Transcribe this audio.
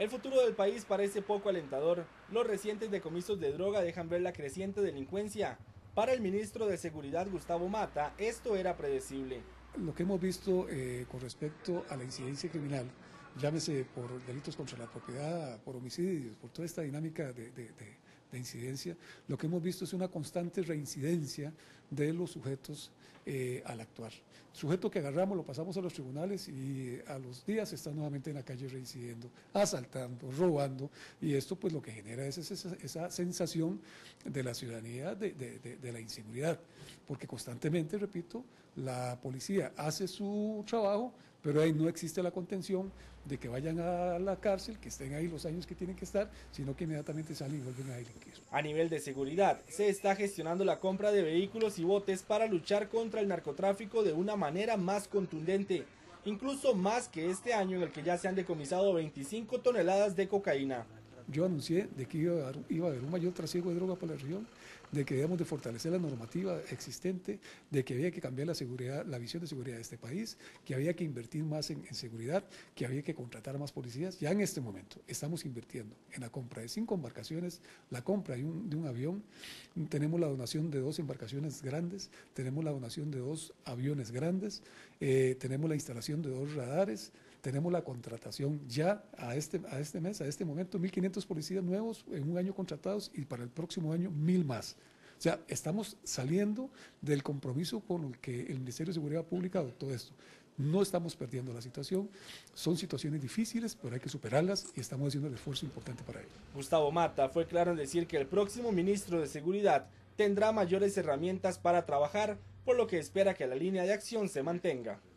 El futuro del país parece poco alentador. Los recientes decomisos de droga dejan ver la creciente delincuencia. Para el ministro de Seguridad, Gustavo Mata, esto era predecible. Lo que hemos visto con respecto a la incidencia criminal, llámese por delitos contra la propiedad, por homicidios, por toda esta dinámica de incidencia, lo que hemos visto es una constante reincidencia de los sujetos al actuar. Sujeto que agarramos, lo pasamos a los tribunales y a los días está nuevamente en la calle reincidiendo, asaltando, robando, y esto pues lo que genera es esa sensación de la ciudadanía de la inseguridad, porque constantemente, repito, la policía hace su trabajo, pero ahí no existe la contención de que vayan a la cárcel, que estén ahí los años que tienen que estar, sino que inmediatamente salen y vuelven a delinquir. A nivel de seguridad, se está gestionando la compra de vehículos y botes para luchar contra el narcotráfico de una manera más contundente, incluso más que este año en el que ya se han decomisado 25 toneladas de cocaína. Yo anuncié de que iba a haber un mayor trasiego de droga por la región, de que debemos de fortalecer la normativa existente, de que había que cambiar la seguridad, la visión de seguridad de este país, que había que invertir más en seguridad, que había que contratar más policías. Ya en este momento estamos invirtiendo en la compra de 5 embarcaciones, la compra de un avión, tenemos la donación de 2 embarcaciones grandes, tenemos la donación de 2 aviones grandes, tenemos la instalación de 2 radares, tenemos la contratación ya a este mes, a este momento, 1.500 policías nuevos en un año contratados y para el próximo año 1.000 más. O sea, estamos saliendo del compromiso con el que el Ministerio de Seguridad Pública adoptó esto. No estamos perdiendo la situación, son situaciones difíciles, pero hay que superarlas y estamos haciendo el esfuerzo importante para ello. Gustavo Mata fue claro en decir que el próximo ministro de Seguridad tendrá mayores herramientas para trabajar, por lo que espera que la línea de acción se mantenga.